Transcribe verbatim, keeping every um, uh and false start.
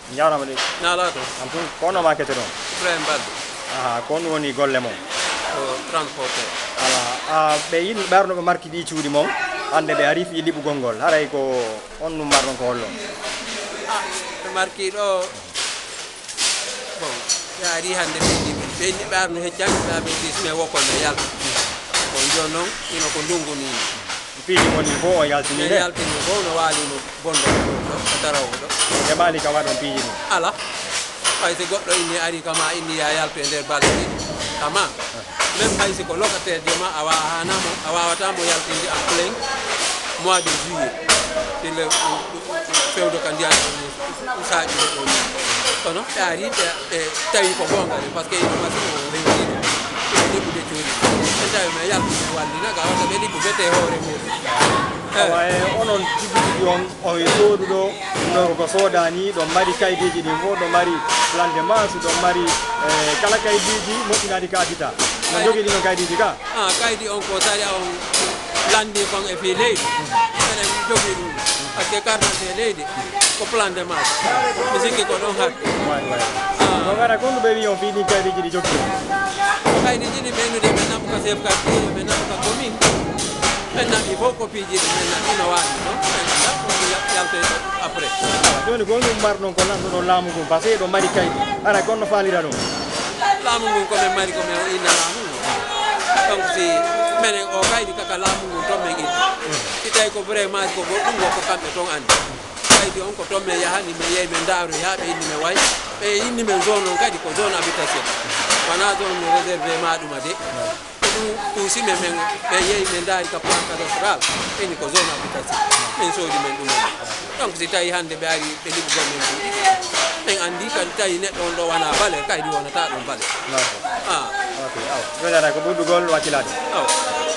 Njaarama de. Nala to. Am tun kono ma kete don. Ibrahim Balde. Aha kon woni golle mom. Ko transporteur. Ala a be yin barno be marki di ciudi mom. Ande be ari fi libu gongol. Haray ko on no marno ko hollo. Ah, be marki do bon, ya ari hande be di be ni barno heccan be be dis me woko no yal. Ko jono ino ko ndungu ni. Piji woni bo o yaltini ne yaltini bo no wali no bondo do taraw do e mali ka wadon piji ni ala ay se goddo inni ari kama inni ya yalto nder balde tama même hay se ko locataire de ma awa hanamo awa wata mo yaltindi en plein mois de juillet c'est le feudo candidat usaaji do kono ari e tawi ko bonga parce que il ma ko réussir ni bu de jori tawi me yalto walli na ga wata be di bu bete hore mo waye onon tigi on o yodu do no ko sodani do mari kaydiji ni mo do mari plan de masse do mari kala kaydiji mo tinadi ka dita no jogi ni no kaydiji ka ah kaydi on ko tari on landi kon e fi leydi ene jogi dum parce que carte de leydi ko plan de masse misiki ko don hat way way no gara kon be wi on fi ni kaydiji di jogi kaydiji ni benu de menam ko chef quartier menam ko commune maintenant il faut copier maintenant ino wani no yalte après joni ko no marno ko nan do lamu ko parce que do mari kaydi ara kon no falira do lamu ko me mari ko me ina lamu donc si mene o kaydi kaka lamu to me gidi itay ko vraiment ko go dum ko kambe ton andi kaydi on ko to me yahani me yey me ndaaru yaabe inni me way be inni me zone on kadi ko zone habitation wana zone réservé ma duma de tout si men men yey men dari ka plan cadastral eni ko zone habitation men so di men dum donc si tay hande be ari be libu gomen men andi kan tay ne don do wana bale kay di wona ta don bale ah okay aw do dara ko budugol wakilade aw